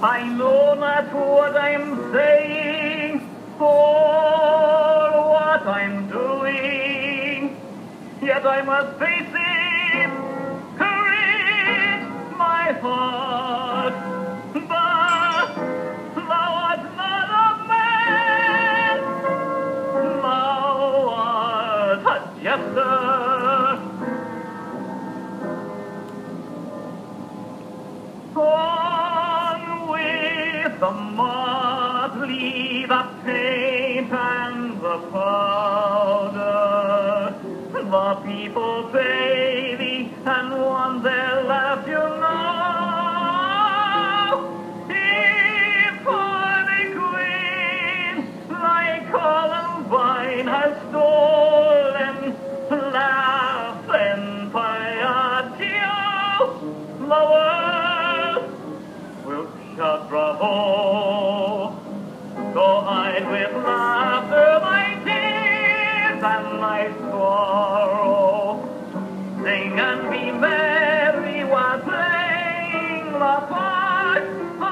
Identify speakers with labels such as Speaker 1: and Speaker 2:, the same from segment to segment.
Speaker 1: I know not what I'm saying or what I'm doing, yet I must face it, courage my heart. But thou art not a man, thou art a jester. On with the motley, the paint and the powder. The people pay thee and want their laugh, you know. If Harley Quinn, like Columbine, has stolen, laugh and Pagliacci, the world will shout bravo. So hide with laughter thy tears and thy sorrow. Sing and be merry while playing the part.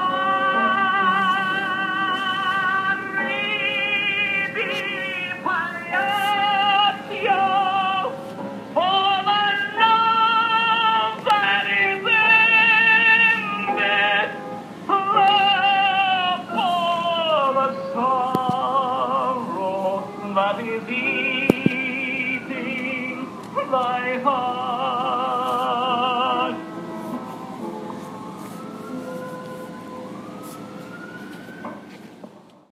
Speaker 1: Ridi Pagliacci, for the love that is ended, love for the sorrow that is eating thy heart.